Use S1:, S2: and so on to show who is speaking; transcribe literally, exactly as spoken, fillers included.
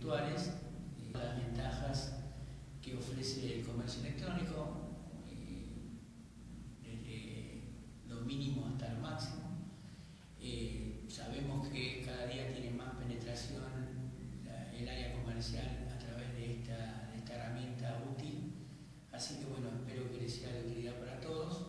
S1: virtuales, eh, las ventajas que ofrece el comercio electrónico, eh, desde lo mínimo hasta lo máximo. Eh, sabemos que cada día tiene más penetración la, el área comercial a través de esta, de esta herramienta útil, así que bueno, espero que les sea de utilidad para todos.